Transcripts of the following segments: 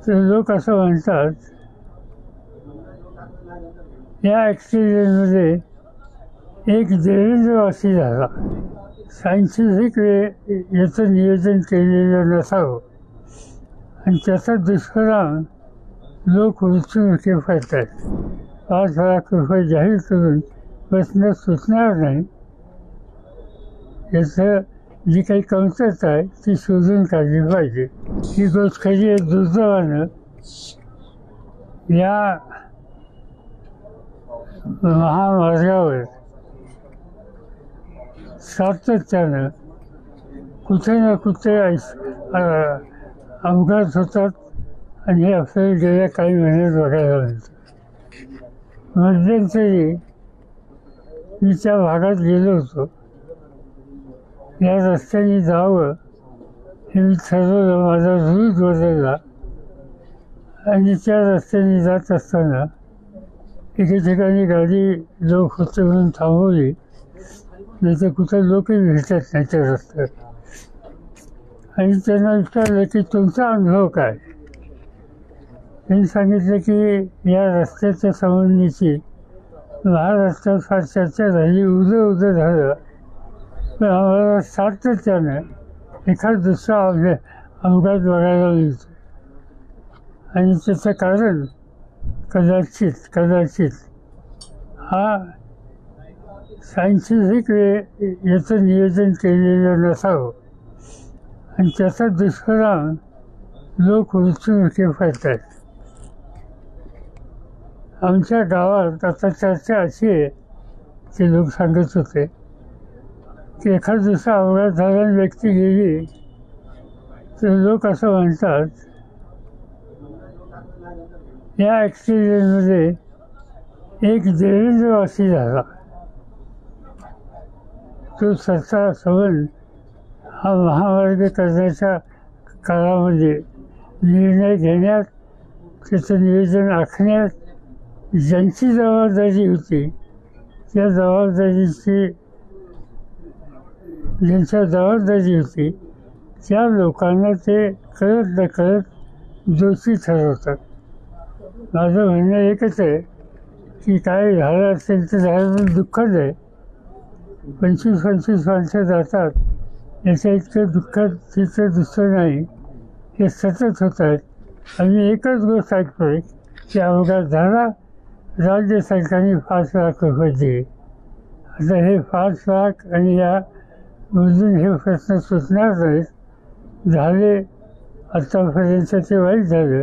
तर लोक असं म्हणतात, या ॲक्सिडेंटमध्ये एक देवेंद्रवासी झाला. सायंटिफिक याचं नियोजन केलेलं नसावं आणि त्याचा दुष्परिणाम लोक मृत्युमुखी पडतात. 5,00,000 रुपये जाहीर करून बसणं सुटणार नाही. याचं जी काही कमतरता आहे ती शोधून काढली पाहिजे. ही गोष्ट खरी आहे. दुर्दैवानं या महामार्गावर सातत्यानं कुठे ना कुठे अपघात होतात आणि हे आपल्याला गेल्या काही महिन्यात बघायला मिळतं. मध्यंतरी मी त्या भागात गेलो होतो. या रस्त्याने जावं हे मी ठरवलं. माझा रूट बदलला आणि त्या रस्त्याने जात असताना एके ठिकाणी गाडी लोक होते म्हणून थांबवली, नाही तर कुठे लोकही भेटत नाही त्या रस्त्यात. आणि त्यांना विचारलं की तुमचा अनुभव काय. त्यांनी सांगितलं की या रस्त्याच्या संबंधीची महाराष्ट्रात फार चर्चा झाली, उदं झालं, पण आम्हाला सातत्यानं एखाद दुसरा अपघात बघायला मिळतो. आणि त्याचं कारण कदाचित हा सायंटिफिक याचं नियोजन केलेलं नसावं आणि त्याचा दुष्परिणाम लोक मृत्युमुखी पडतात. आमच्या गावात आता चर्चा अशी आहे, ते लोक सांगत होते की एखाद दुसरा अपघात झाला आणि व्यक्ती गेली तर लोक असं म्हणतात, या ॲक्सिडेंटमध्ये एक देवेंद्रवासी झाला. तो सरकार संबंध हा महामार्ग करण्याच्या काळामध्ये निर्णय घेण्यात, त्याचं नियोजन आखण्यात ज्यांची जबाबदारी होती त्या ज्यांच्या जबाबदारी होती त्या लोकांना ते कळत नकळत दोषी ठरवतात. माझं म्हणणं एकच आहे की काय झालं असेल तर झालं, दुःखच आहे. 25-25 माणसं जातात, याच्या इतकं दुःखात तिथं दुसरं नाही. हे सतत होत आहेत. आम्ही एकच गोष्ट ऐकतोय की अपघात झाला, राज्य सरकारने 5,00,000 रुपये दिले. आता हे 5,00,000 आणि या अजून हे प्रश्न सुटणार नाहीत. झाले आतापर्यंत ते वाईट झालं.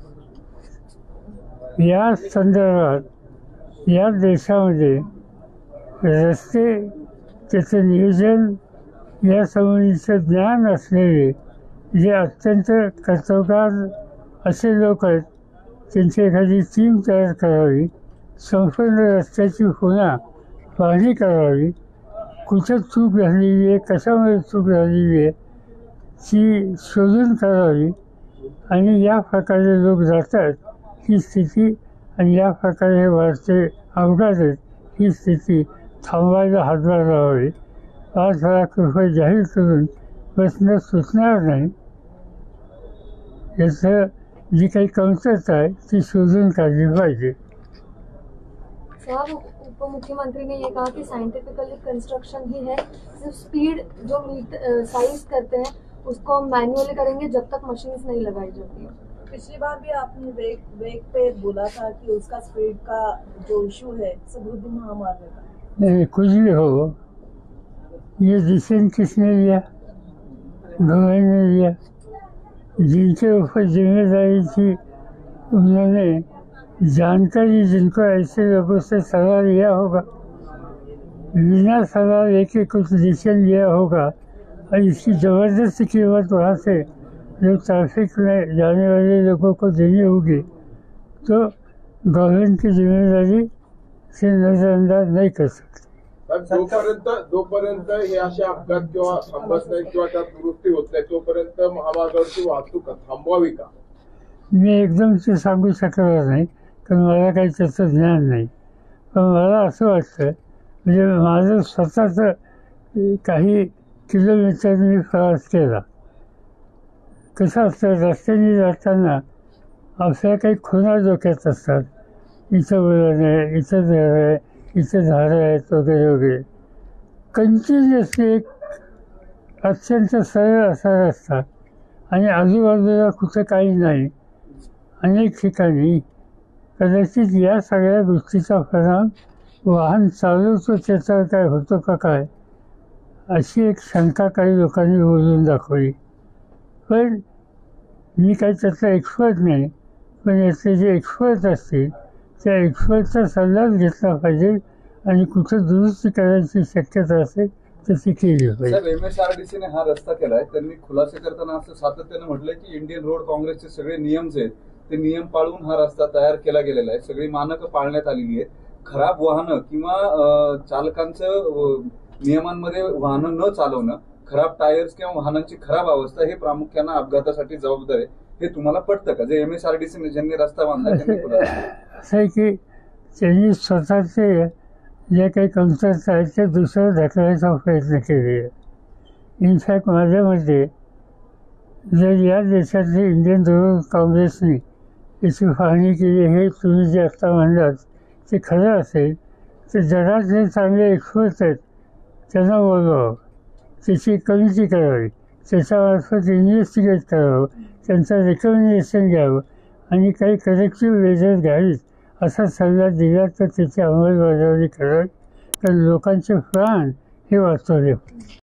या संदर्भात या देशामध्ये रस्ते, त्याचं नियोजन, या संबंधीचं ज्ञान असलेले जे अत्यंत कर्तबगार असे लोक आहेत, त्यांची एखादी टीम तयार करावी. संपूर्ण रस्त्याची पुन्हा पाहणी करावी. कुठं चूक झालेली आहे, कशामुळे चूक झालेली आहे ती शोधून करावी. आणि या प्रकारे लोक जातात ही स्थिती, आणि या प्रकारे वाढते अपघात आहेत ही स्थिती थांबवायला हातभार लावावी. 5,00,000 रुपये जाहीर करून बसणं सुटणार नाही. याचं जी काही कमतरता आहे ती शोधून काढली पाहिजे. साहब, उप मुख्यमंत्री ने ये कहा कि साइंटिफिकली कंस्ट्रक्शन ही है, सिर्फ स्पीड जो साइज करते हैं उसको हम मैन्युअली करेंगे जब तक मशीन्स नहीं लगाई जाती है. पिछली बार भी आपने वेग पे बोला था कि उसका स्पीड का जो इशू है समृद्धि महामार्ग का. नहीं, कुछ भी हो, ये डिसीजन किसने लिया? गवर्नर ने लिया. जिनके ऊपर जिम्मेदारी थी उन्होंने जानकारी, जिनको ऐसे लोगों से सलाह लिया होगा, बिना सलाह लेके कुछ डिसीजन लिया होगा और इसकी ज़बरदस्ती कीमत वहाँ से जो ट्रैफिक में जाने वाले लोगों को देनी होगी, तो गवर्नमेंट की जिम्मेदारी से नज़रअंदाज नहीं कर सकते. जोपर्यंत हे असे अपघात किंवा थांबत नाही किंवा त्यात दुरुस्ती होत नाही तोपर्यंत महामार्गावरची वाहतूक थांबवावी का? मी एकदम ते सांगू शकणार नाही, कारण मला काही त्याचं ज्ञान नाही. पण मला असं वाटतं, म्हणजे माझं स्वतःचं काही किलोमीटर मी प्रवास केला. कसं असतं, रस्त्याने जाताना आपल्या काही खुणा डोक्यात असतात, इथं वळण आहे, इथं घर आहे, इथं झाडं आहेत वगैरे वगैरे. कंटिन्युअसली एक अत्यंत सरळ असा रस्ता आणि आजूबाजूला कुठं काही नाही. अनेक ठिकाणी कदाचित या सगळ्या गोष्टीचा परिणाम वाहन चालवतो त्याचा काय होतो का काय, अशी एक शंका काही लोकांनी बोलून दाखवली. पण मी काही त्याचा एक्सपर्ट नाही, पण याचे जे एक्सपर्ट असतील त्या एक्सपर्टचा सल्लाच घेतला पाहिजे आणि कुठं दुरुस्ती करायची शक्यता असेल तर ती केली पाहिजे. साहेब, MSRDC ने हा रस्ता केलाय, त्यांनी खुलासे करताना असं सातत्यानं म्हटलंय की इंडियन रोड काँग्रेसचे सगळे नियम्स आहेत ते नियम पाळून हा रस्ता तयार केला गेलेला आहे, सगळी मानकं पाळण्यात आलेली आहेत. खराब वाहनं किंवा चालकांचं नियमांमध्ये वाहनं न चालवणं, खराब टायर्स किंवा वाहनांची खराब अवस्था हे प्रामुख्यानं अपघातासाठी जबाबदार आहे. हे तुम्हाला पटतं का? जे MSRDC ज्यांनी रस्ता बांधला त्यांनी खुलासा असं आहे की त्यांनी स्वतःचे जे काही कमतरता आहेत ते दुसरं ढकलायचा प्रयत्न केले. इनफॅक्ट माझ्या मते जर या देशातले इंडियन रोड काँग्रेसने याची पाहणी केली, हे तुम्ही जे आत्ता म्हणलात ते खरं असेल तर जगात जे चांगले एक्सपर्ट आहेत त्यांना बोलवावं, त्याची कमिटी करावी, त्याच्यामार्फत इन्व्हेस्टिगेट करावं, त्यांचं रेकमेंडेशन घ्यावं आणि काही करेक्टिव्ह मेजर्स घ्यावीत असा सल्ला दिला तर त्याची अंमलबजावणी करावी. तर लोकांचे प्राण हे वाचवले.